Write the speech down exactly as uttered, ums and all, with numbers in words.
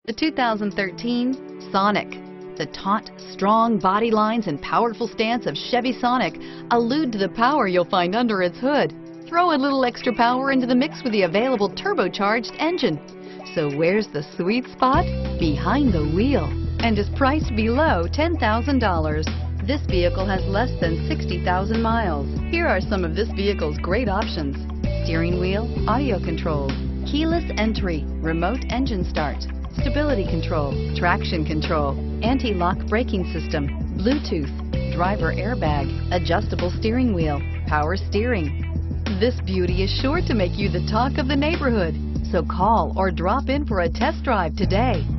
The two thousand thirteen Sonic. The taut, strong body lines and powerful stance of Chevy Sonic allude to the power you'll find under its hood. Throw a little extra power into the mix with the available turbocharged engine. So where's the sweet spot? Behind the wheel, and is priced below ten thousand dollars. This vehicle has less than sixty thousand miles. Here are some of this vehicle's great options: steering wheel audio controls, keyless entry, remote engine start, stability control, traction control, anti-lock braking system, Bluetooth, driver airbag, adjustable steering wheel, power steering. This beauty is sure to make you the talk of the neighborhood. So call or drop in for a test drive today.